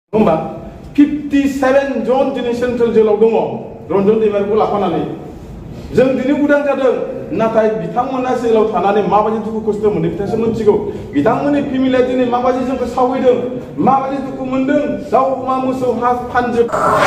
होमबा 57 जन दिनै सेन्ट्रेल जेलाव दङ रन्जन दैमारिखौ लाफानानै जों दिनै उदां जादों नाथाय बिथांमोना जेलाव थानानै माबायदि दुखु खस्थ' मोनदों बिथांसो मिथिगौ बिथांमोननि फेमिलिया दिनै माबायदि जोंखौ सावैदों माबायदि दुखु मोनदों दाउ अमा मोसौ हा फानजोब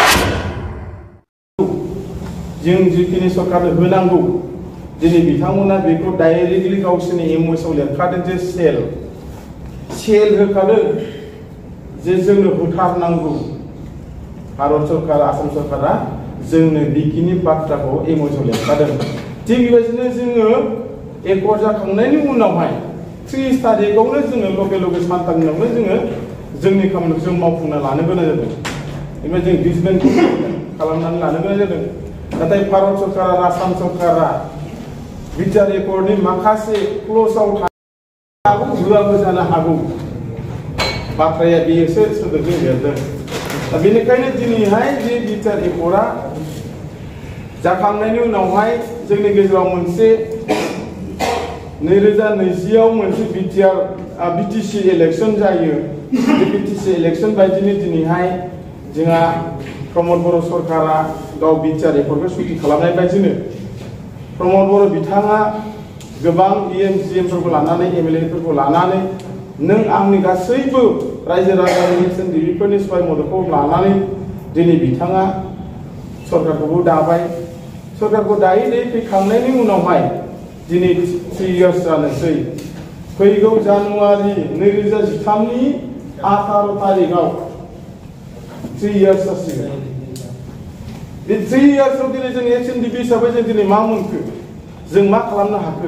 जों जिखिनि सरकारनो होनांगौ दिनै बिथांमोना बेखौ डाइरेक्टलि गावसोरनि एमओएसआव लिरखादों जे सेल होखादों जे जोंनो होथारनांगौ भारत सरकार आसाम सरकारा जोंनो बेखिनि बाथ्राखौ एमओएसआव लिरखादों थिग बेबायदिनो जोङो एकर्ड जाखांनायनि उनावहाय 30 तारिखआवनो जोङो लगे सानथामनि उनावनो जोङो जोंनि खामानिखौ जों मावफुंना लानो गोनां जादों एबा जों डिसबेन्ड खालामनानै लानो गोनां जादों नाथाय भारत सरकार आरो आसाम सरकारा बिटिआर एकर्डनि माखासे क्ल'जआव थानो होआबो जानो हागौ बाथ्राया बेसो सोदोबजों लिरदों दा बेनिखायनो दिनैहाय जे बिटिआर एकर्डआ जाखांनायनि उनावहाय जोंनि गेजेराव मोनसे 2020 आव मोनसे बिटिसि इलेक्शन जायो बे बिटिसि इलेक्शन बायदिनो दिनैहाय जोंहा प्रमद बर' सरकारा गाव बिटिआर एकर्डखौ सुथि खालामनाय बायदिनो प्रमद बर' बिथाङा गोबां जिएमफोरखौ लानानै एमएलएफोरखौ लानानै नों आंनि गासैबो रायजो राजानि दिलिफोरनि सहाय मददखौ लानानै दिनै बिथाङा सरकारखौबो दाबाय सरकारखौ दायै फैखांनायनि उनावहाय दिनै 3 इयार्स जानोसै फैगौ जानुवारि 2013 नि 18 तारिखआव 3 इयार्स जासिगोन बे 3 इयार्सआव दिनै जों एसएनडिपि हिसाबै जों दिनै मा मोनखो जों मा खालामनो हाखो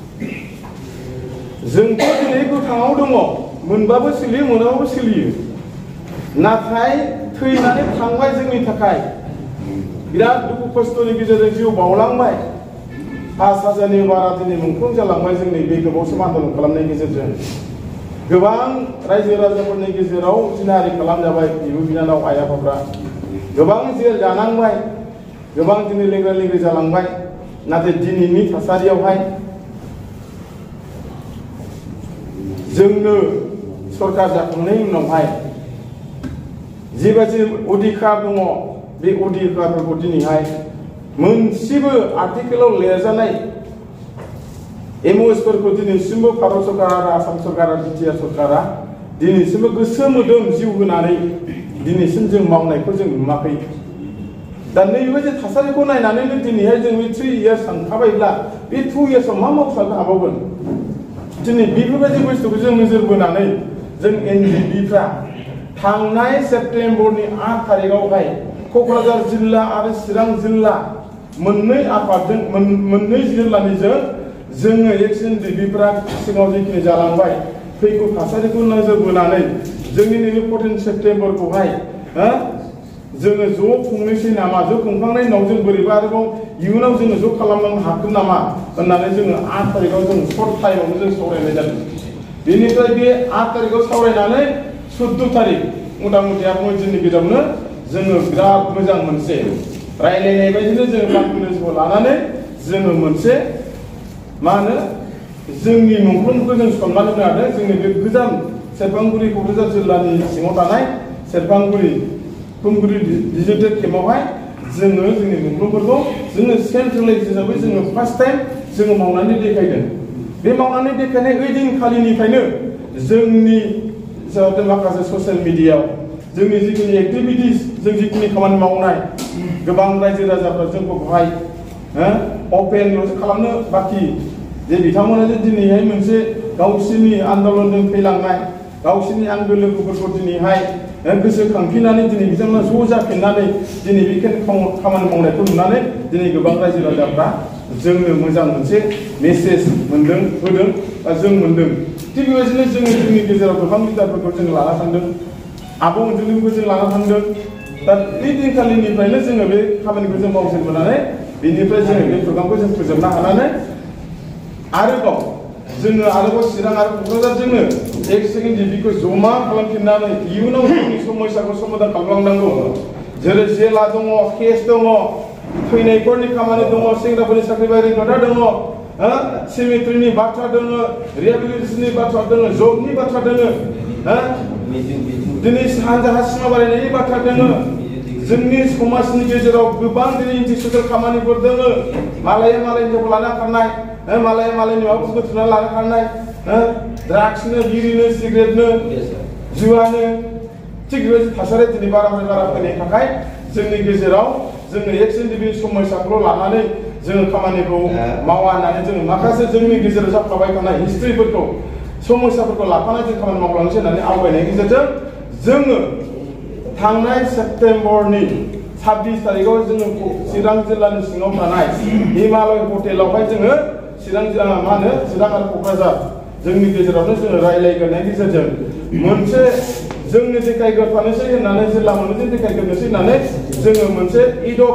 जोंथ' दिनै गोथाङाव दङ मोनबाबो सोलियो मोनाबाबो सोलियो नाथाय थैनानै थांबाय जोंनि थाखाय बिराद दुखु खस्थ'नि गेजेरजों जिउ बावलांबाय 5,000नि बारा दिनै मुंख्लं जालांबाय जोंनि बे गोबाव सम आन्दलन खालामनायनि गेजेरजों गोबां रायजो राजाफोरनि गेजेराव जिनाहारि खालामजाबाय बिब' बिनानाव आइ आफाफ्रा गोबां जेल जानांबाय गोबां दिनै लेंग्रा जालांबाय नाथाय दिनैनि थासारियावहाय जोंनो सरकार जाखांनायनि उनावहाय जिबायदि अधिकार दङ बे अधिकारफोरखौ दिनैहाय मोनसेबो आर्टिकेलाव लिरजानाय एमओएसफोरखौ दिनैसिमबो भारत सरकार आरो आसाम सरकार आरो बिटिआर सरकारा दिनैसिमबो गोसो मोदोम जिउ होनानै दिनैसिम जों मावनायखौ जों नुवाखै दा नैबेबायदि थासारिखौ नायनानैनो दिनैहाय जों बे 3 इयार्स थांखाबायब्ला बे 2 इयार्सआव मा मावस्लाबनो हाबावगोन दिनै बेफोरबायदि बुस्थुखौ जों नोजोर बोनानै जों एनडिपिफ्रा थांनाय सेप्तेम्बरनि 8 तारिखआवहाय क'क्राझार जिल्ला आरो चिरां जिल्ला मोननै आफादजों मोननै जिल्लानिजों जोङो एनडिपिफ्रा सिगाङाव जिखिनि जालांबाय फैगौ थासारिखौ नोजोर बोनानै जोंनि नैबे 14 सेप्तेम्बरखौहाय जोङो ज' खुंनोसै नामा ज' खुंखांनायनि उनाव जों बोरैबा आरोबाव इयुनाव जोङो ज' खालामनो हागोन नामा होननानै जोङो 8 तारिखआव जों सर्ट टाइमावनो जों सावरायनाय जादों बेनिफ्राय बे 8 तारिखआव सावरायनानै 14 तारिख मथा मथि 8 दिननि गेजेरावनो जोङो बिराद मोजां मोनसे रायलायनाय बायदिनो जोङो कनफिडेन्सखौ लानानै जोङो मोनसे मा होनो जोंनि मुंख्लंखौ जों सनमान होनो हादों जोंनि बे गोजाम सेरफांगुरि क'क्राझार जिल्लानि सिङाव थानाय सेरफांगुरि खुंगुरि डिजिटेल केम्पआवहाय जोङो जोंनि मुंख्लंफोरखौ जोङो सेन्ट्रेलाइज हिसाबै जोङो फार्स्ट टाइम जोङो मावनानै देखायदों बे मावनानै देखायनाय ओइदिनखालिनिफ्रायनो जोंनि माखासे ससियेल मिडियायाव जोंनि जिखिनि एक्टिभिटिस जों जिखिनि खामानि मावनाय गोबां रायजो राजाफ्रा जोंखौ बेवहाय अपेनल'सो खालामनो बाखि जे बिथांमोना जे दिनैहाय मोनसे गावसोरनि आन्दलनजों फैलांनाय गावसोरनि आंगो लोगोफोरखौ दिनैहाय गोसोखांफिननानै दिनै बिथांमोना ज' जाफिननानै दिनै बेखिनि खामानि मावनायखौ नुनानै दिनै गोबां रायजो राजाफ्रा जोंनो मोजां मोनसे मेसेज मोनदों होदों बा जों मोनदों थिग बेबायदिनो जोङो जोंनि गेजेराव गोबां लिडारफोरखौ जों लाना थांदों आब' अनजुलिखौ जों लाना थांदों दा बे दिनखालिनिफ्रायनो जोङो बे खामानिखौ जों मावजेनबोनानै बेनिफ्राय जोङो बे प्रग्रामखौ जों फोजोबनो हानानै आरोबाव जोङो आरोबाव चिरां आरो क'क्राझारजोंनो एक सेकेन्ड बेखौ जमा खालामफिननानै इयुनाव जोंनि समस्याखौ समाधान खालामलांनांगौ जेरै जेला दङ केस दङ थैनायफोरनि खामानि दङ सेंग्राफोरनि साख्रि बाख्रिनि खोथा दङ सेमेट्रिनि बाथ्रा दङ रिहेबिलिटेसननि बाथ्रा दङ जबनि बाथ्रा दङ दिनै सानजाहा सिमा बारायनायनि बाथ्रा दङ जोंनि समाजनि गेजेराव गोबां दिनै इन्टिसिउसनेल खामानिफोर दङ मालाया मालायनि हिनजावखौ लाना खारनाय मालाया मालायनि माबाखौ बुथुमना लाना खारनाय ड्राग्सनो बिरिनो सिगारेटनो जुवानो थिग बेबायदि थासारिया दिनै बारानिफ्राय बारा फैनायनि थाखाय जोंनि गेजेराव जोङो एक्सिडेन्ट बे समस्याखौल' लानानै जोङो खामानिखौ मावा होननानै जोङो माखासे जोंनि गेजेराव जाफ्लाबाय थानाय हिस्ट्रिफोरखौ समस्याफोरखौ लाफानानै जों खामानि मावलांनोसै होननानै आवगायनायनि गेजेरजों जोङो थांनाय सेप्तेम्बरनि 26 तारिखआव जोङो चिरां जिल्लानि सिङाव थानाय हिमालय हटेलावहाय जोङो चिरां मा होनो चिरां आरो क'क्राझार जोंनि गेजेरावनो जोङो रायलायग्रोनायनि गेजेरजों मोनसे जोंनि देखायग्रो थानोसै होननानै जिल्ला मोननैजों देखायग्रोनोसै होननानै जोङो मोनसे इडक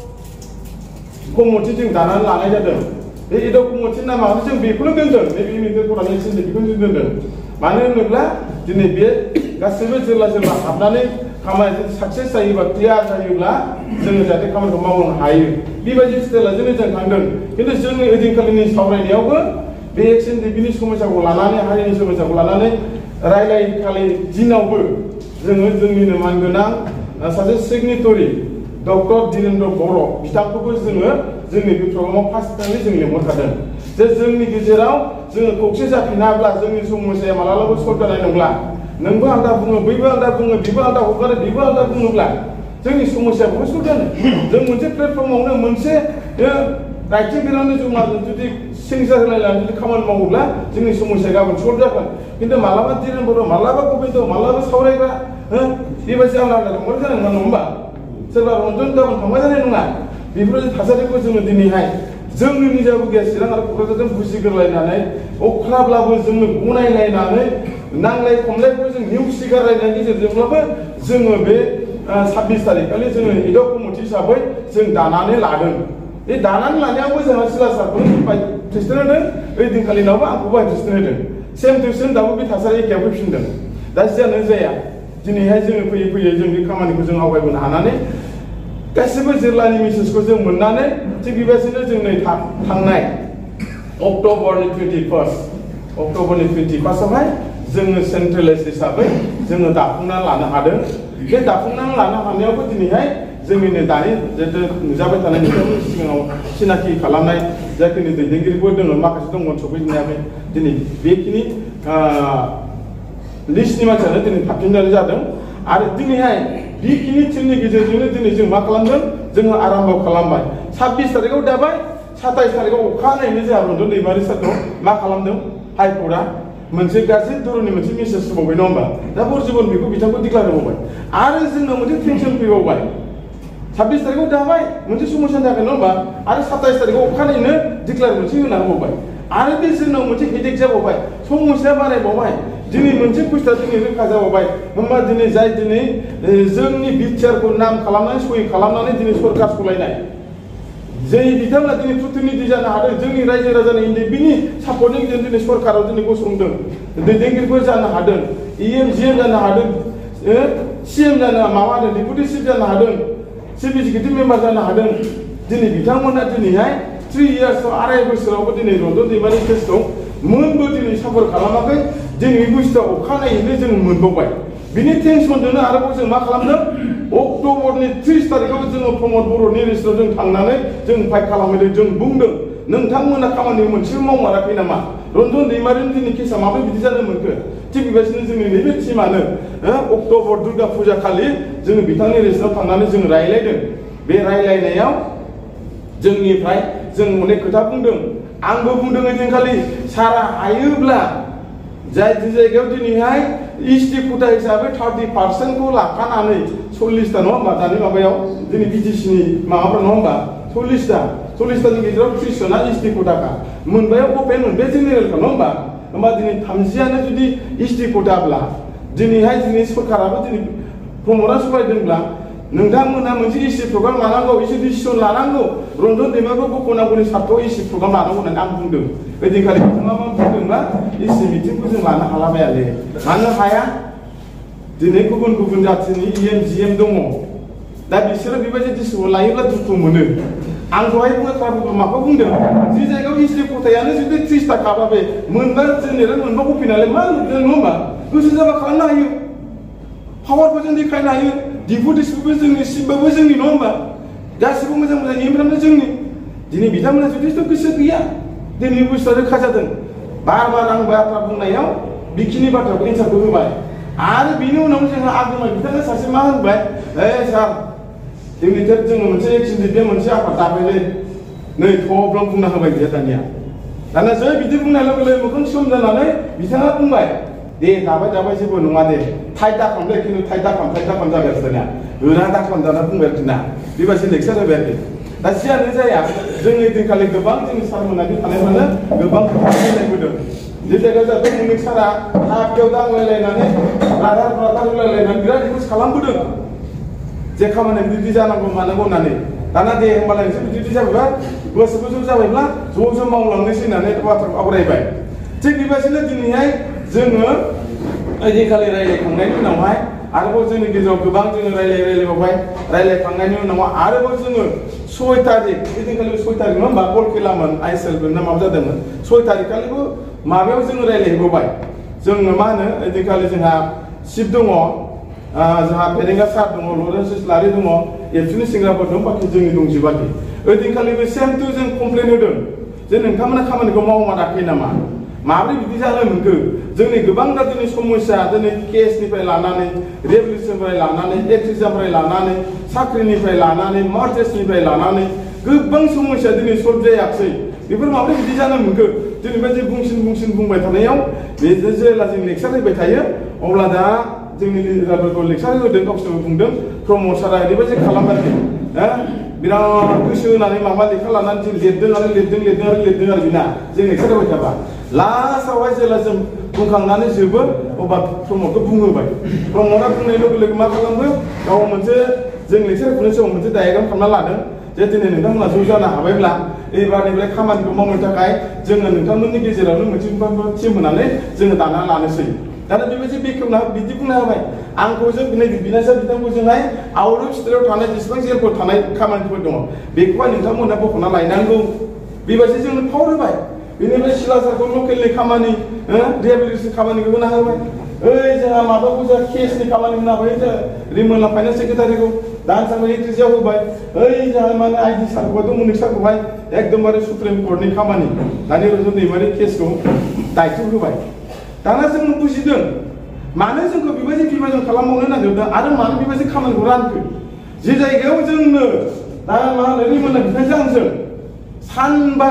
कमिटि जों दानानै लानाय जादों बे इडक कमिटिनि नामा जों बेखौनो दोनदों नैबे मिडिया फरायनाय सोमोन्दै बेखौनो जों दोनदों मानो होनोब्ला दिनै बे गासैबो जिल्ला जिल्ला हाबनानै खामानि साक्सेस जायोबा क्लियार जायोब्ला जोङो जाहाथे खामानिखौ मावनो हायो बेबायदि स्टाइलजोंनो जों थांदों खिन्थु जोंनि ओइदिनखालिनि सावरायनायावबो बे एक्सिडेन्ट बिनि समस्याखौ लानानै हारिनि समस्याखौ लानानै रायलायखालि दिनावबो जोङो जोंनिनो मानगोनां सासे सिगनेटरि डक्टर धीरेन्द्र बर' बिथांखौबो जोङो जोंनि बे प्रग्रामाव फार्स्ट टाइम जों लेंहरखादों जे जोंनि गेजेराव जोङो खौसे जाफिनाब्ला जोंनि समस्याया मालाबाबो सल्भ जानाय नंला नोंबो आलदा बुङो बैबो आलदा बुङो बेबो आलदा हगारो बेबो आलदा बुङोब्ला जोंनि समस्याखौ सल्भ जानो जों मोनसे प्लेटफर्मावनो मोनसे राइटिं बिरावनो जमा जुदि सिंसार होलायनानै जुदि खामानि मावोब्ला जोंनि समस्या गाबोन सल्भ जागोन खिन्थु मालाबा धीरेन्द्र बर' मालाबा गबिन्द मालाबा सावरायग्रा बेबायदि आलदा आलदा थांबाय जानाय नङा होमबा सोरबा रन्जन गाबोन थांबाय जानाय नङा बेफोरबायदि थासारिखौ जोङो दिनैहाय जोंनि निजाबो गैया चिरां आरो क'क्राझारजों बुजिगोरलायनानै अख्लाब्लाबो जोङो गनायलायनानै नांलाय खमलायखौ जों नेवसिगारलायनायनि गेजेरजोंब्लाबो जोङो बे 26 तारिखखालि जोङो इडक कमिटि हिसाबै जों दानानै लादों बे दानानै लानायावबो जोंहा सिला सारखौनो प्रेसिडेन्ट होदों ओइदिनखालिनावबो आंखौबो प्रेसिडेन्ट होदों सेम टु सेम दाबो बे थासारि एखेयाव फैफिनदों दा जियानो जाया दिनैहाय जोङो फैयै फैयै जों बे खामानिखौ जों आवगायबोनो हानानै गासिबो जिल्लानि मेसेजखौ जों मोननानै थिग बेबायदिनो जों नै थांनाय अक्ट'बरनि 21आवहाय जोङो सेन्ट्रेलाइज हिसाबै जोङो दाफुंनानै लानो हादों बे दाफुंनानै लानो हानायावबो दिनैहाय जोंनिनो दानि जिहेतु नुजाबाय थानाय नोंथांमोननि सिगाङाव सिनाखि खालामनाय जाखिनि दैदेनगिरिफोर दङ माखासे दंमोन सफैनायाखै दिनै बेखिनि लिस्टनि मानसियानो दिनै थाफिननाय जादों आरो दिनैहाय बेखिनि टिमनि गेजेरजोंनो दिनै जों मा खालामदों जोङो आराम्भ खालामबाय 26 तारिखआव दाबाय 27 तारिखआव अखानायैनो जोंहा रन्जन दैमारि सारखौ मा खालामदों हाइकर्टआ मोनसे गाज्रि धरननि मोनसे मेसेज होबावबाय नङा होमबा दा बरजिबन बेखौ बिथांखौ डिक्लेयार होबावबाय आरो जोंनाव मोनसे टेनसन फैबावबाय 26 तारिखआव दाबाय मोनसे समस्यानि थाखाय नङा होमबा आरो 27 तारिखआव अखानायैनो डिक्लेयार मोनसे होना होबावबाय आरो बे जोंनाव मोनसे हेडेक जाबावबाय समस्या बारायबावबाय दिनै मोनसे कुइसना दिनै रोखा जाबावबाय होमबा दिनै जाय दिनै जोंनि बिटिआरखौ नाम खालामनानै सहि खालामनानै दिनै सरकार सलायनाय जै बिथांमोना दिनै प्रतिनिधि जानो हादों जोंनि रायजो राजानि बिनि सापर्टनि गेजेरजों दिनै सरकाराव दिनै गसंदों दैदेनगिरिफोर जानो हादों EM GM जानो हादों CM जानो माबा होदों डेपुटि चिफ जानो हादों चिफ एक्जिकिउटिभ मेम्बार जानो हादों दिनै बिथांमोना दिनैहाय 3 इयार्स आराय बोसोरावबो दिनै रन्जन दैमारि केसखौ मोनबो दिनै सापर्ट खालामाखै दिनै बुस्थुआ अखानायैनो जों मोनबावबाय बिनि टेनसनजोंनो आरोबाव जों मा खालामदों अक्ट'बरनि 30 तारिखआव जोङो प्रमद बर'नि रेजिस्टाराव जों थांनानै जों फाइट खालामहैदों जों बुंदों नोंथांमोना खामानि मोनसेबो मावमाराखै नामा रन्जन दैमारिनि दिनै केसा माबोरै बिदि जानो मोनखो थिग बेबायदिनो जोंनि नैबे टिमानो अक्ट'बर दुर्गा फुजा खालि जोङो बिथांनि रेजिस्टाराव थांनानै जों रायलायदों बे रायलायनायाव जोंनिफ्राय जों अनेक खोथा बुंदों आंबो बुंदों ओइदिनखालि सारा हायोब्ला जाय जायगायाव दिनैहाय इस्टि कुटा हिसाबै 30% खौ लाखानानै 40टा नङा होमबा दानि माबायाव दिनै बिटिसिनि माबाफ्रा नङा होमबा 40टानि गेजेराव 30 जना इस्टि कुटाखा मोनबायाव अपेन मोनबाया जेनेरेलखा नङा होमबा दिनै 30आनो जुदि इस्टि कुटाब्ला दिनैहाय दिनै सरकाराबो दिनै प्रमदआ सलायदोंब्ला नोंथांमोनहा मोनसे इस्टि प्रग्राम लानांगौ इसे डिसिसन लानांगौ रन्जन दैमारिखौ बख'नांगौनि सार्टआव इस्टि प्रग्राम लानांगौ होननानै आं बुंदों ओइदिनखालि बिथाङा मा बुंदोंब्ला इस्टि मिटिंखौ जों लानो हालाबायालै मानो हाया दिनै गुबुन गुबुन जाथिनि EM GM दङ दा बिसोरो बेबायदि डिसिसन लायोब्ला दुखु मोनो आं दहाय बुंनो माखौ बुंदों जि जायगायाव इस्टि खथायानो जुदि 30टा खाबा बे मोनबा जेनेरेल मोनबा कफिनालाय मा नुदों नङा होमबा गोसो जाबा खालामनो हायो पावारखौ जों देखायनो हायो डिपुटिसबो जोंनि सिफबाबो जोंनि नङा होमबा गासिबो मोजां मोजां एमफ्रामनो जोंनि दिनै बिथांमोना जुदिथ' गोसो गैया दिनै बुस्थुआ रोखा जादों बार आं बाथ्रा बुंनायाव बेखिनि बाथ्राखौ एन्सारखौ होबाय आरो बिनि उनाव जोंहा आगोमा बिथाङा सासे मा होनबाय सार जोंनि जोङो मोनसे एक्सिडेन्ट बे मोनसे आफाद दाबायलै नै थब्लं बुंना होबाय बियो दाना जै बिदि बुंनाय लोगो लोगो मोखां सम जानानै बिथाङा बुंबाय दे दाबाय जेबो नङा दे टाइट दाखामलै खिन्थु टाइट दाखाम जाबाय आरो दानिया गोरा दाखाम जाना बुंबाय आरोखि ना बेबायदि लेक्सार होबाय आरोखि दा जियानो जाया जोंनि दिनखालि गोबां जोंनि सारमोनानि थानायफ्रानो गोबां खोथा रायलायबोदों जे जायगायाव जाहाथे मुनिक सारा हाफियाव दांलायलायनानै रादार होलायलायनानै बिराद रिकुवेस्ट खालामबोदों जे खामानिया बिदि जानांगौ मानांगौ होननानै दाना दे होमबालाय नोंसोर बिदि जाबायबा गोसोबो ज' जाबायब्ला ज' मावलांनोसै होननानै बाथ्राखौ आवरायबाय थिग बेबायदिनो दिनैहाय जोङो ओइदिनखालि रायलायखांनायनि उनावहाय आरोबाव जोंनि गेजेराव गोबां जोङो रायलायबावबाय रायलायखांनायनि उनाव आरोबाव जोङो 6 तारिख ओइदिनखालि 6 तारिख नङा होमबा बल खेलामोन आइएसएल ना माबा जादोंमोन 6 तारिखखालिबो माबायाव जोङो रायलायहैबावबाय जोङो मा होनो ओइदिनखालि जोंहा सिफ दङ जोंहा फेरेंगा सार दङ लरेन्स इस्लारि दङ एबसुनि सेंग्राफोर दं बाखि जोंनि दंजोबाखै ओइदिनखालिबो सेम टु जों कमप्लेन होदों जे नोंथांमोना खामानिखौ मावाखै नामा माबोरै बिदि जानो मोनखो जोंनि गोबां दा दिनै समस्या दिनै केसनिफ्राय लानानै रेभलिउसननिफ्राय लानानै एक्सिजामनिफ्राय लानानै साख्रिनिफ्राय लानानै मार्चेसनिफ्राय लानानै गोबां समस्या दिनै सल्भ जायाखै बेफोर माबोरै बिदि जानो मोनखो दिनै बेबायदि बुंसिन बुंबाय थानायाव बे जेब्ला जों लेक्सार होबाय थायो अब्ला दा जोंनि लिडारफोरखौ लेक्सार होदों गावसोरबो बुंदों प्रमद सारा ओरैबायदि खालामबाय बिराद गोसो होनानै माबा लेखा लानानै जों लिरदों आरो बिना जों लेक्सार होबाय थाबा लास्टआवहाय जेब्ला जों बुंखांनानै जोबो अब्ला प्रमदखौ बुंहोबाय प्रमदआ बुंनाय लोगो लोगो मा खालामो गाव मोनसे जों लेक्सार होनाय समाव मोनसे डायग्राम खालामना लादों जे दिनै नोंथांमोना ज' जानो हाबायब्ला एबारनिफ्राय खामानिखौ मावनो थाखाय जोङो नोंथांमोननि गेजेरावनो मोनसे टिम होनानै जोङो दाना लानोसै दाना बेबायदि बेखेवना बिदि बुंना होबाय आंखौ जों नै बिनायसा बिथांखौ जोंहाय आउट अफ स्टेटआव थानाय जेसेबां जेलफोर थानाय खामानिफोर दङ बेखौहाय नोंथांमोना बख'ना लायनांगौ बेबायदि जोंनो पावार होबाय बेनिफ्राय सिलासारखौ लकेलनि खामानि रिहेबिलिटेसन खामानिखौ होना होबाय जोंहा माबाखौ जोंहा केसनि खामानि होना होबाय जों रिमोनला फाइनान्स सेक्रेटारिखौ दानसारखौ एट्रिजियाव होबाय जोंहा माने आइडि सारखौहाय मुनिक सारखौहाय एकदमबारे सुप्रिम कर्टनि खामानि दानि रन्जन दैमारि केसखौ दायथ' होबाय दाना जों बुजिदों मानो जोंखौ बेबायदि बिभाजन खालामबावनो नागिरदों आरो मानो बेबायदि खामानिखौ रानखो जे जायगायाव जोंनो दा मा होनो रिमोनला बिथांजों आंजों सानबा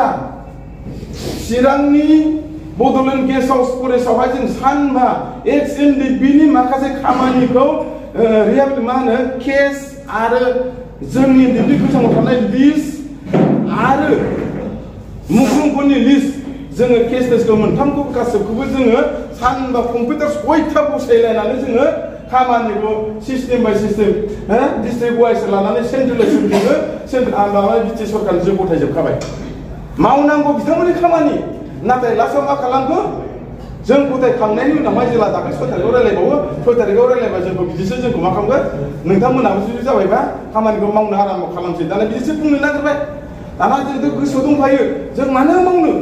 चिरांनि बड'लेण्ड गेस्ट हाउस फरेस्टआवहाय जों सानबा एक्स एनडिपिनि माखासे खामानिखौ मा होनो केस आरो जोंनि दिल्ली गोथाङाव थानाय लिस्ट आरो मुख्रुमफोरनि लिस्ट जोङो केसखौ मोनथामखौ गासैखौबो जोङो सानबा कम्पिउटार 6था बसायलायनानै जोङो खामानिखौ system by system district wise लानानै सेन्ट्रेलाइज जोङो बिटि सरकारजों गथायजोबखाबाय मावनांगौ बिथांमोननि खामानि नाथाय लास्टआव मा खालामखो जों गथायखांनायनि उनावहाय जेला दाखालि 6 तारिखआव रायलायबावो 6 तारिखआव रायलायबा जोंखौ बिदिसो जोंखौ मा खालामगोन नोंथांमोनाबो जुदि जाबायबा खामानिखौ मावनो आराम खालामसै दाना बिदिसो बुंनो नागिरबाय दाना जों गोसोआव दंखायो जों मानो मावनो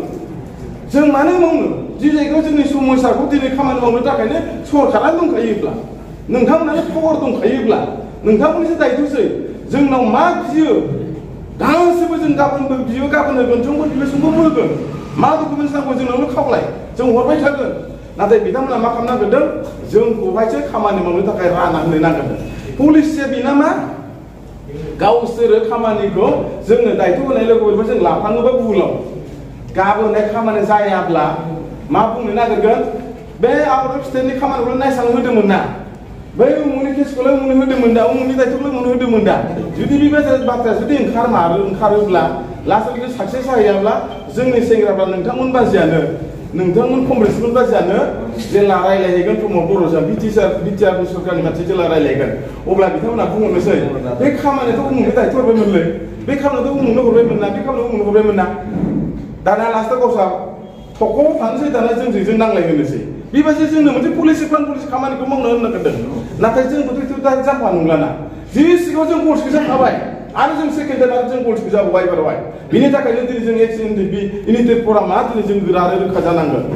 जि जायगायाव जोंनि समस्याखौ दिनै खामानि मावनो थाखायनो सरकारा दंखायोब्ला नोंथांमोनानो पावार दंखायोब्ला नोंथांमोननिसो दायथ'सै जोंनाव मा बियो गासैबो जों गाबोनबो बियो गाबोन होगोन जोंबो बियो होगोन मा डकुमेन्टस नांगौ जोंनावनो खावलाय जों हरबाय थागोन नाथाय बिथांमोना मा खालामनो नागिरदों जोंखौहायसो खामानि मावनो थाखाय रानना होनो नागिरदों पुलिसया बिना मा गावसोरो खामानिखौ जोंनो दायथ' होनाय लोगो लोगो जों लाफाङोबा भुलाव गाबोनहाय खामानि जायाब्ला मा बुंनो नागिरगोन बे आउट अफ स्टेटनि खामानिखौ नायसां होदोंमोन ना बै उमुनि केसखौलाय उमुनि होदोंमोन दा उमुनि दायथ'खौलाय उमुनि होदोंमोन दा जुदि बेबायदि बाथ्राया जुदि ओंखारोब्ला लास्टआव जुदि साक्सेस जाहैयाब्ला जोंनि सेंग्राफ्रा नोंथांमोन बाजियानो नोंथांमोन कमरेडसमोन बाजियानो जेला रायलायहैगोन प्रमद बर'जों बिटिआर सरकारनि मानसि जेला रायलायगोन अब्ला बिथांमोना बुंहरनोसै बे खामानियाथ' उमुनि दायथ' हरबायमोनलै बे खामानियाथ' उमुनो हरबायमोन ना बे खामानियाव उमुनो हरबायमोन ना दाना लास्टआव गावसा थख'आव थानोसै दाना जों नांलायहोनोसै बेबायदि जोंनो मोनसे पुलिस खामानिखौ मावनो होनो नागिरदों नाथाय जोंबोथ' दा जाम्फा नंलाना जि सिगाङाव जों गल्सखौ जाखाबाय आरो जों सेकेन्ड टाइम आरो जों गल्सखौ जाबावबाय एबारहाय बिनि थाखायनो दिनै जों एक्स एनडिपि इउनिटेड फरामा दिनै जों गोरा आरो रोखा जानांगोन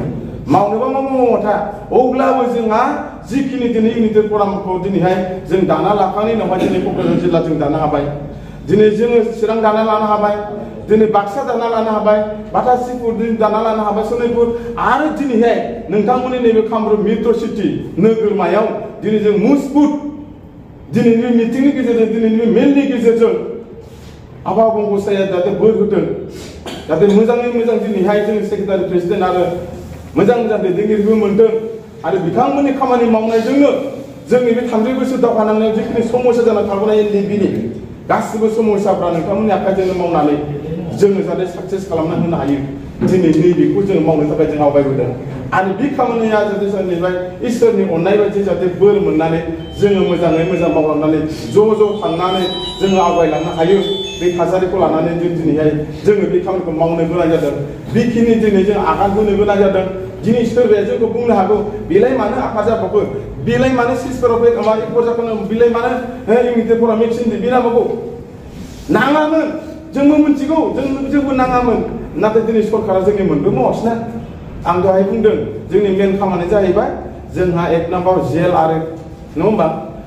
मावनोबा मावथा अब्लाबो जोंहा जिखिनि दिनै इउनिटेड प्रग्रामखौ दिनैहाय जों दाना लाखांनायनि उनावहाय दिनै क'क्राझार जिल्ला जों दानो हाबाय दिनै जोङो चिरां दाना लानो हाबाय दिनै बाक्सा दाना लानो हाबाय बाटासिपुर दाना लानो हाबाय सनितपुर आरो दिनैहाय नोंथांमोननि नैबे कामरुप मेट्र' सिटि नोगोरमायाव दिनै जों मुजबुत दिनैनि मिटिंनि गेजेरजों दिनैनि मेलनि गेजेरजों आफा बंग'साया जाहाथे बोर होदों जाहाथे मोजाङै मोजां दिनैहाय जों सेक्रेटारि प्रेसिडेन्ट आरो मोजां मोजां दैदेनगिरिबो मोनदों आरो बिथांमोननि खामानि मावनायजोंनो जोंनि बे 3 बोसोर दावहा नांनायाव जिखिनि समस्या जानानै थाबोनाय एनडिएफबिनि गासिबो समस्याफ्रा नोंथांमोननि आखाइजोंनो मावनानै जोङो जाहाथे साक्सेस खालामना होनो हायो दिनै नैबेखौ जों मावनो थाखाय जों आवगायबोदों आरो बे खामानिया जाहाथे सोरनिफ्राय इसोरनि अननाय बायदि जाहाथे बोर मोननानै जोङो मोजाङै मोजां मावलांनानै ज' थांनानै जोङो आवगायलांनो हायो बे थासारिखौ लानानै जों दिनैहाय जोङो बे खामानिखौ मावनो गोनां जादों बेखिनि दिनै जों आगान होनो गोनां जादों दिनै सोरबाया जोंखौ बुंनो हागौ बेलाय मानो आखा जाबावो बेलाय मानो सिसफोराव फै माने फरजाखौनो बेलाय मानो इउनिटेड प्रग्राम मेक्सिन बे नामाखौ नाङामोन जोंबो मिथिगौ जोंबो नाङामोन नाथाय दिनै सरकारा जोंनि मोनबो मावासैना आं दहाय बुंदों जोंनि मेन खामानिया जाहैबाय जोंहा 1 नाम्बार जेल आरो नङा होमबा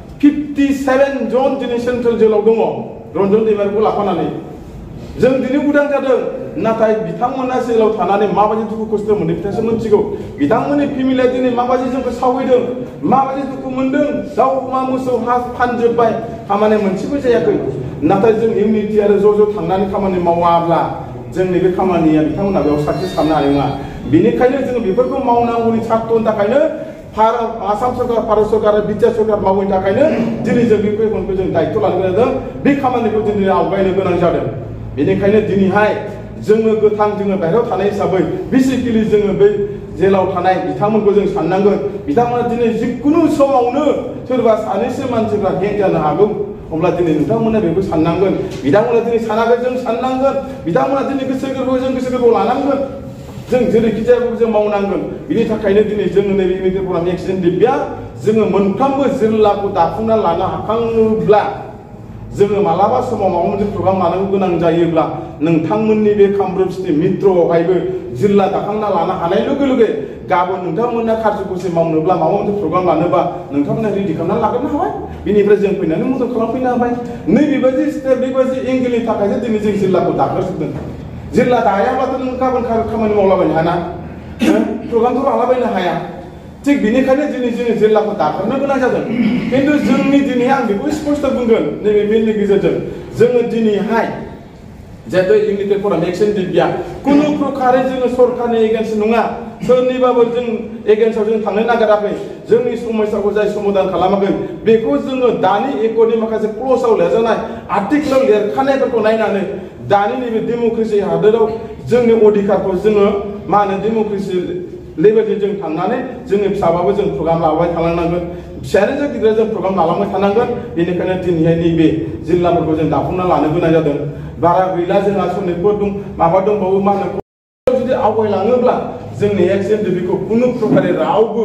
57 जन दिनै सेन्ट्रेल जेलाव दङ रन्जन दैमारिखौ लाफानानै जों दिनै उदां जादों नाथाय बिथांमोना जेलाव थानानै माबायदि दुखु खस्थ' मोन्दों बिथांसो मिथिगौ बिथांमोननि फेमिलिया दिनै माबायदि जोंखौ सावहैदों माबायदि दुखु मोन्दों दाउ अमा मोसौ हा फानजोब्बाय खामानि मोनसेबो जायाखै नाथाय जों इउनिटि आरो ज' थांनानै खामानि मावाब्ला जोंनि बे खामानिया बिथांमोना बेयाव साक्सेस खालामनो हानाय नङा बेनिखायनो जोङो बेफोरखौ मावनांगौनि सार्थ'नि थाखायनो आसाम सरकार भारत सरकार आरो बिटिआर सरकार मावैनि थाखायनो दिनै जों बे बेखौ जों दायित्व लानो गोनां जादों बे खामानिखौ दिनै आवगायनो गोनां जादों बेनिखायनो दिनैहाय जोङो गोथां जोङो बाहेरायाव थानाय हिसाबै बेसिकेलि जोङो बै जेलाव थानाय बिथांमोनखौ जों साननांगोन बिथांमोना दिनै जिखुनु समावनो सोरबा सानैसो मानसिफ्रा हें जानो हागौ अब्ला दिनै नोंथांमोना बेखौ साननांगोन बिथांमोना दिनै सानाखै जों साननांगोन बिथांमोना दिनै गोसो गोरबोआव लानांगोन जों जेरैखि जायाबाबो जों मावनांगोन बिनि थाखायनो दिनै जोङो नैबे इउनिटेड प्रग्राम मेक्सिन दिब्या जोङो मोनफ्रोमबो जिल्लाखौ दाफुंना लानो हाखाङोब्ला जोङो मालाबा समाव माबा मोनसे प्रग्राम लानांगौ गोनां जायोब्ला नोंथांमोननि बे कामरुप सिटि मेट्र'आवहायबो जिल्ला दाखांना लानो हानाय लोगो लोगो गाबोन नोंथांमोना कार्ज'खुसि मावनोब्ला माबा मोनसे प्रग्राम लानोबा नोंथांमोना रेडि खालामनानै लाग्रोनो हाबाय बिनिफ्राय जों फैनानै मदद खालामफैनो हाबाय नैबेबायदि स्टेप बेबायदि एंगेलनि थाखायसो दिनै जों जिल्लाखौ दाग्रोजोबदों जिल्ला दायाब्लाथ' नों गाबोन खामानि मावलाबायनो हाया प्रग्रामखौ लालाबायनो हाया थिग बेनिखायनो दिनै जोङो जिल्लाखौ दाग्रोनो गोनां जादों खिन्थु जोंनि दिनै आं बेखौ स्पष्ट बुंगोन नैबे मेलनि गेजेरजों जोङो दिनैहाय जाहाथे इउनिटेड प्रग्राम मेक्सिन दिब्या कुनु प्रकारे जोङो सरकारनि एगेन्स्ट नङा सोरनिबाबो जों एगेन्स्टआव जों थांनो नागिराखै जोंनि समस्याखौ जाय समाधान खालामाखै बेखौ जोङो दानि एकर्डनि माखासे क्ल'जआव लिरजानाय आर्टिकेलाव लिरखानायफोरखौ नायनानै दानि नैबे डेम'क्रेसि हादोराव जोंनि अधिकारखौ जोङो मा होनो डेम'क्रेसि लेभेलजों जों थांनानै जोंनि फिसाबाबो जों प्रग्राम लाबाय थालांनांगोन फिसायानो जा गिदिर जों प्रग्राम लालांबाय थानांगोन बेनिखायनो दिनैहाय नैबे जिल्लाफोरखौ जों दाफुंना लानो गोनां जादों बारा गैला जोंहा सनितपुर दं माबा दंबावो मा होनो जुदि आवगायलाङोब्ला जोंनि एक्स एनडिएफबिखौ कुनु प्रकारे रावबो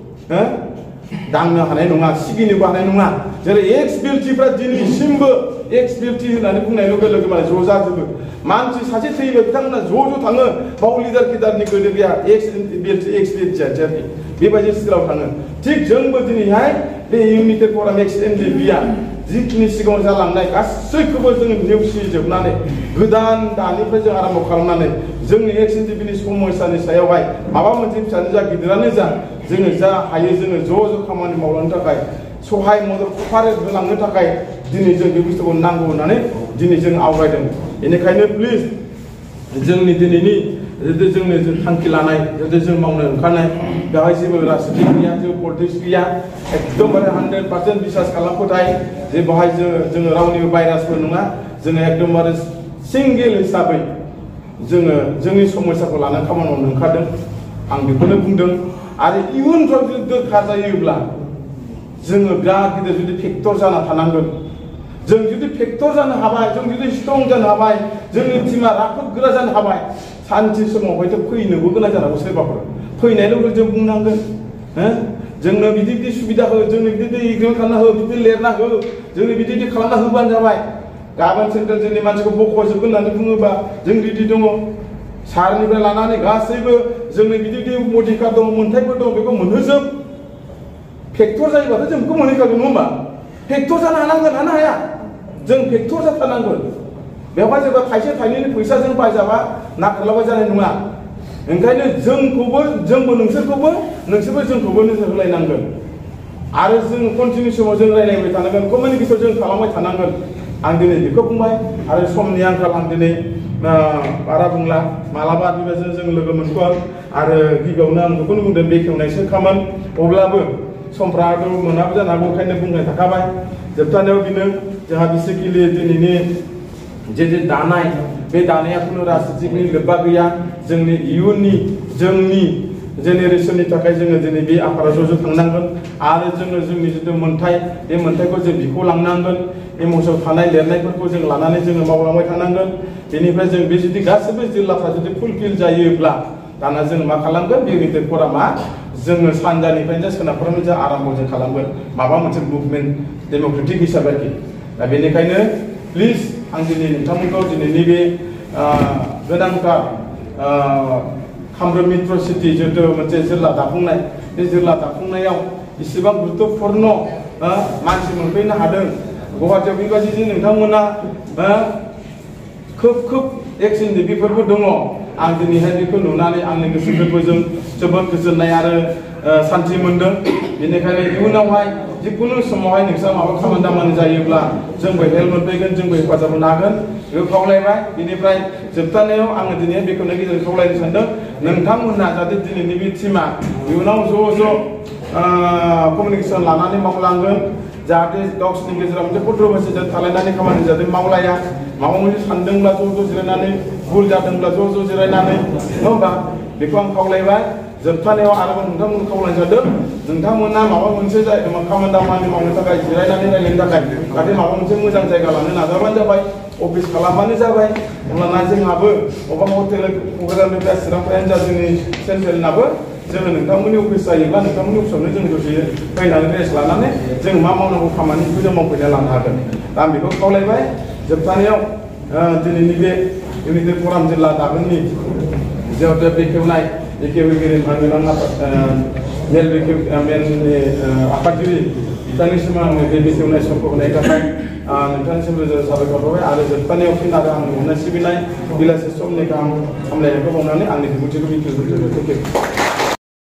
दांनो हानाय नङा सिगिनोबो हानाय नङा जेरै एक्स बिएलटिफ्रा दिनैसिमबो एक्स बिएलटि होननानै बुंनाय लोगो लोगो माने ज' जाजोबो मानसि सासे थैयोबा बिथांमोना ज' थाङो बाव लिडार किदारनि गोदो गैया एक्स बिएलटि बेबायदि स्टाइलाव थाङो थिग जोंबो दिनैहाय बे इउनिटेड प्रग्राम एक्स एनडिएफबिया जिखिनि सिगाङाव जालांनाय गासैखौबो जोङो नेवसिजोबनानै गोदान दानिफ्राय जों आराम्भ खालामनानै जोंनि एक्स एनडिएफबिनि समस्यानि सायावहाय माबा मोनसे फिसानो जा गिदिरानो जा जोङो जा हायो जोङो ज' खामानि मावलांनो थाखाय सहाय मदद कभारेज होलांनो थाखाय दिनै जों बे बुस्थुखौ नांगौ होननानै दिनै जों आवगायदों बेनिखायनो प्लिज जोंनि दिनैनि जोंनि थांखि लानाय जों मावनो ओंखारनाय बेवहाय जेबो राजनितिक गैया जेबो पलिटिक्स गैया एकदमबारे 100% बिसास खालामफोथाय जे बेवहाय जोङो रावनिबो भाइरासफोर नङा जोङो एकदमबारे सिंगेल हिसाबै जोङो जोंनि समस्याखौ लानानै खामानि मावनो ओंखारदों आं बेखौनो बुंदों आरो इयुनफ्राव जुदि दरखार जायोब्ला जोङो बिराद गिदिर जुदि फेक्टर जाना थानांगोन जों जुदि फेक्टर जानो हाबाय जों जुदि स्ट्रं जानो हाबाय जोंनि टीमा राफोद गोरा जानो हाबाय सानसे समाव हयथ' फैनोबो गोनां जानांगौ सोरबाफोर फैनाय लोगो जों बुंनांगोन जोंनो बिदि सुबिदा हो जोंनो बिदि एग्रिमेन्ट खालामना हो बिदि लिरना हो जोंनो बिदि खालामना होबानो जाबाय गाबोन सेन्ट्रेल जोंनि मानसिखौ बख'जोबगोन होननानै बुङोबा जों रेडि दङ सारनिफ्राय लानानै गासैबो जोंनि गिदिर अधिकार दं मोनथायफोर दं बेखौ मोनहोजोब फेक्टर जायोबाथ' जों बेखौ मोनहैखागोन नङा होमबा फेक्टर जानो हानांगोन हानो हाया जों फेक्टर जाथारनांगोन बेवहाय जेबो थाइसे थाइनैनि फैसाजों बायजाबा नागिरलाबाय जानाय नङा ओंखायनो जोंबो नोंसोरबो जोंखौबो नोजोर होलायनांगोन आरो जों कन्टिनिउ समाव जों रायलायबाय थानांगोन कमिउनिकेसन जों खालामबाय थानांगोन आं दिनै बेखौ बुंबाय आरो समनि आंखाल आं दिनै बारा बुंला मालाबा बेबायदिनो जों लोगो मोनगोन आरो गिबियावनो आं बेखौनो बुंदों बेखेवनायसो खामोन अब्लाबो समफ्राथ' मोनाबो जानो हागौ ओंखायनो बुंनाय थाखाबाय जोबथानायाव बेनो जोंहा बेसिकेलि दिनैनि जे दानाय बे दानाया खुनु राजनितिकनि लोब्बा गैया जोंनि इयुननि जोंनि जेनेरेसननि थाखाय जोङो दिनै बे आफादा ज' थांनांगोन आरो जोंनि जिथु मोन्थाय बे मोन्थायखौ जों बिख'लांनांगोन एम'सआव थानाय लिरनायफोरखौ जों लानानै जोङो मावलांबाय थानांगोन बेनिफ्राय जों बे जुदि गासैबो जिल्लाफ्रा जुदि फुलफिल जायोब्ला दाना जों मा खालामगोन बे इउनाइटेड फरामा जोङो सानजानिफ्रायनो सोनाबफोरावनो जों आराम्भ जों खालामगोन माबा मोनसे मुभमेन्ट डेम'क्रेटिक हिसाबै दा बेनिखायनो प्लिज आं दिनै नोंथांमोनखौ दिनैनि बे गोनांथार कामरुप मित्र सिटि जिहेतु मोनसे जिल्ला दाफुंनाय बे जिल्ला दाफुंनायाव इसेबां गुरुत्वपूर्ण मानसि मोनफैनो हादों गुवाहाटियाव बेबायदि नोंथांमोना खोब एक्सननि बेफोरबो दङ आं दिनैहाय बेखौ नुनानै आंनि गोसो गोरबोजों जोबोद गोजोननाय आरो सान्थि मोनदों बेनिखायनो इयुनावहाय जिखुनु समावहाय नोंस्रा माबा खामानि दामानि जायोब्ला जोंबो हेल्प मोनफैगोन जोंबो हेफाजाब होनो हागोन बेखौ खावलायबाय बेनिफ्राय जोबथानायाव आङो दिनै बेखौनो गेजेरजों खावलायनो सानदों नोंथांमोनहा जाहाथे दिनैनि बे टिमा इयुनाव ज' कमिउनिकेसन लानानै मावलांगोन जाहाथे गावसोरनि गेजेराव मोनसे कन्ट्रभार्सि थालायनानै खामानि जाहाथे मावलाया माबा मोनसे सानदोंब्ला ज' जिरायनानै भुल जादोंब्ला ज' जिरायनानै नङा होमबा बेखौ आं खावलायबाय जोबथानायाव आरोबाव नोंथांमोनखौ खावलायनाय जादों नोंथांमोना माबा मोनसे खामानि दामानि मावनो थाखाय जिरायनानै रायलायनो थाखाय जाहाथे माबा मोनसे मोजां जायगा लानो नाजाबानो जाबाय अफिस खालामबानो जाबाय अब्लाना जोंहाबो अबेबा हटेल क'क्राझारनिफ्राय चिरांनिफ्रायनो जा जोंनि सेन्ट्रेलनाबो जोङो नोंथांमोननि अफिस जायोब्ला नोंथांमोननि अफिसावनो जों दसे फैनानै रेस्ट लानानै जों मा मावनांगौ खामानिखौ जों मावफैना लानो हागोन दा आं बेखौ खावलायबाय जोबथानायाव दिनैनि बे इउनाइटेड फराम जिल्ला दागोननि जिहेतु बेखेवनाय बेखेवगिरि गोनां मेलनि आफादगिरि बिथांनिसिम आङो बे बेखेवनाय समखौ होनायनि थाखाय नोंथांनिसिम रोजा साबायखर बावबाय आरो जोबथानायाव फिन आरो आं अननाय सिबिनाय बेलासि समनि गाहाम हामलायनायखौ बावनानै आंनि बिबुंथिखौ बेखेवनो